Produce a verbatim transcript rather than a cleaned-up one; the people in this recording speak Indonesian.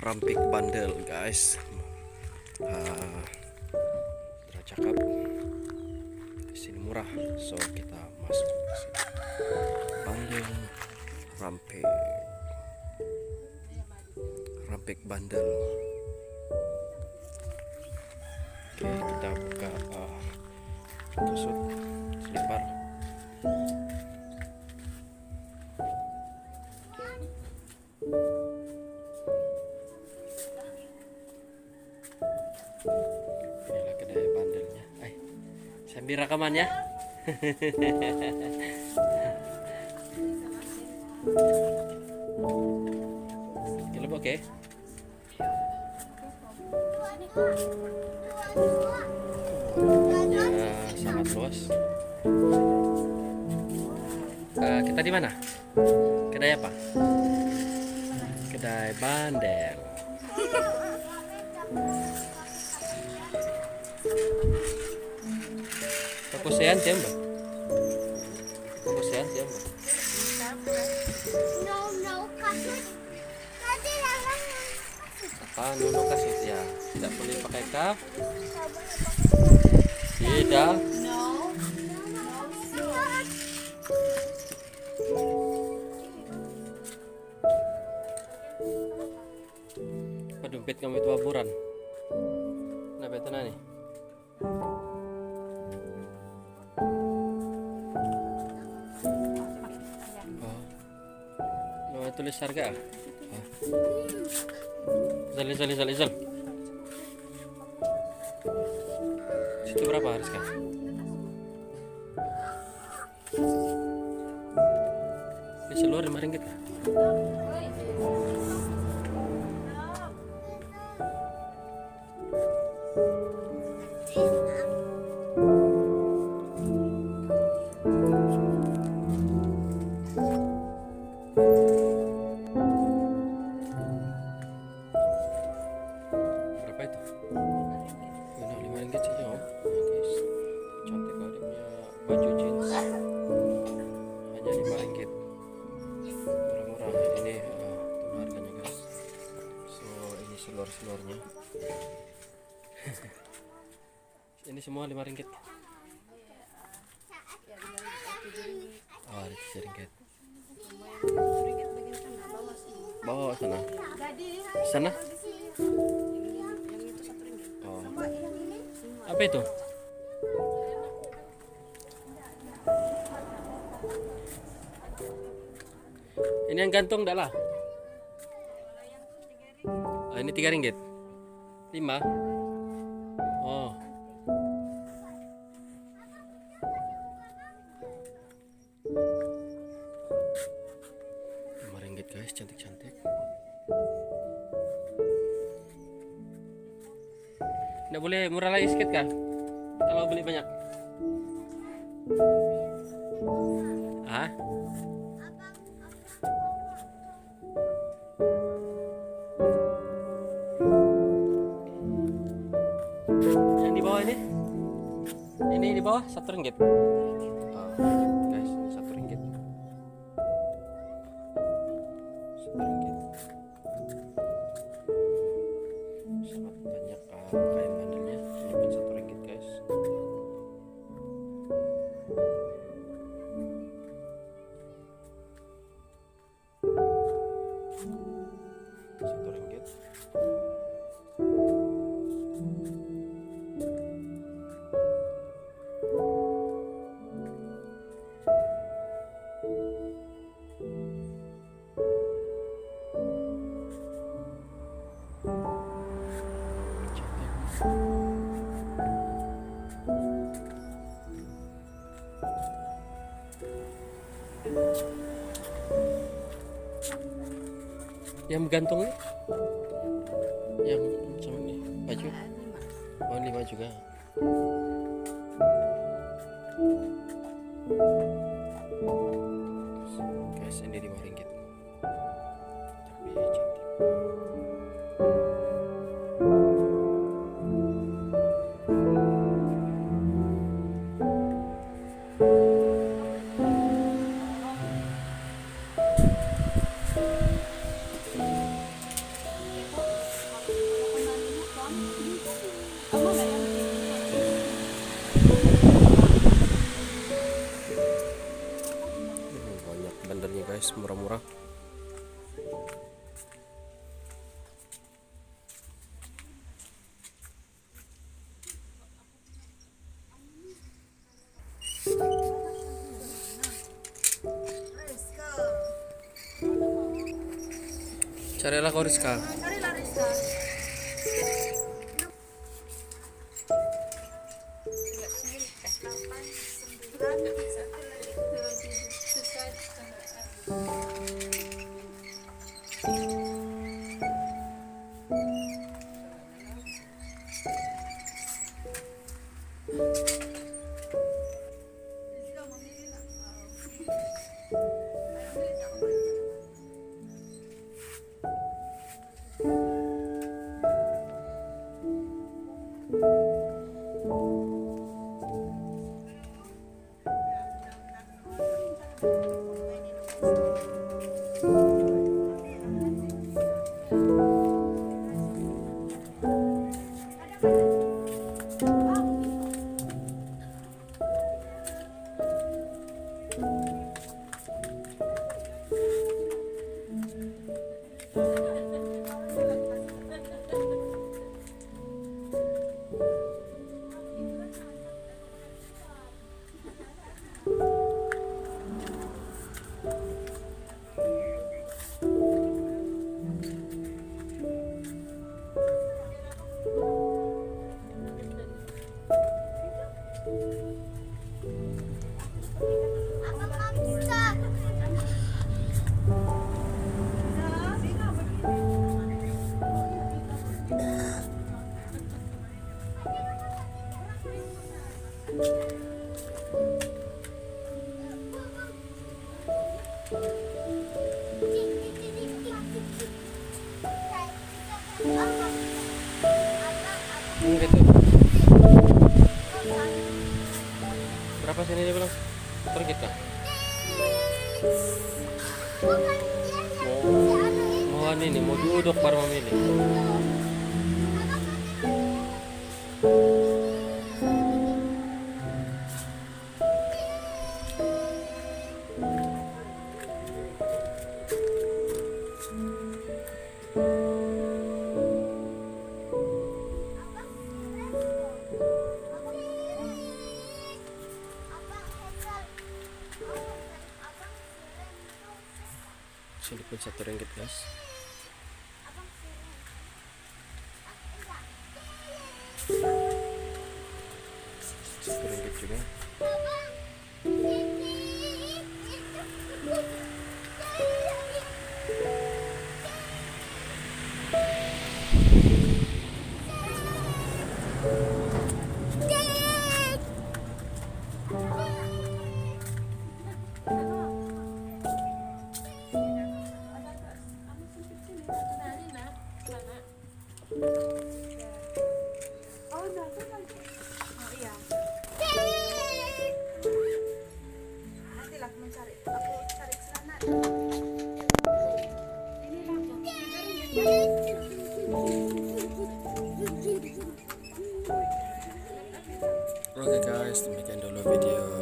Rampik bandel guys. uh, cakap di sini murah, so kita masuk ke sini. Bandel Rampik, Rampik bandel. Oke, kita buka uh, tusuk selipar. Inilah kedai bandelnya. Eh, sambil rekaman ya. Ini oke. Tempatnya sangat luas. Uh, kita di mana? Kedai apa? Kedai bandel. Pakusean siya ba? Pakusean siya ba? No, no, kasut. Tadi lang. Ah, nuno kasut ya. Tidak boleh pakai ka? Tidak. No. Apa dompet kamu itu aburan? Kenapa itu nani? Oh, no, tulis harga. Ah. Izal, izal, izal, izal. Situ berapa harga? Ini seluar lima ringgit kah? Berapa itu? Benar lima ringgit saja, oh. Guys, cantik kali dia punya baju jeans. Hanya lima ringgit. Murah-murah. Ini uh, itu harganya guys. So ini seluar-seluarnya. Ini semua lima ringgit. Oh, ada tujuh ringgit. Bawa sana. Sana? Oh. Apa itu? Ini yang gantung dah lah. Oh, ini tiga ringgit. Lima. Oh. Lima ringgit guys, cantik-cantik. Nggak boleh murah lagi sedikit kah? Kalau beli banyak. Ah? Yang di bawah ini? Ini di bawah satu ringgit. Oh, guys, ini satu ringgit. Satu ringgit. Sangat banyak uh, kain bandelnya. Ini pun satu ringgit guys. Satu ringgit. Yang gantung nih? Yang macam ini baju? Oh, lima juga. Guys, ini lima ringgit. Tapi cantik. Hmm, banyak bandarnya guys, murah-murah. Carilah kau Rizka. Carilah Rizka. Hmm, gitu. Berapa sini dia bilang? Motor kita. Bukan dia yang si Mau, anu itu. mau ini, mau duduk baru memilih. Sini pun satu ringgit guys. Satu ringgit juga. Nantilah mencari. Aku cari celana. Oke guys, demikian dulu video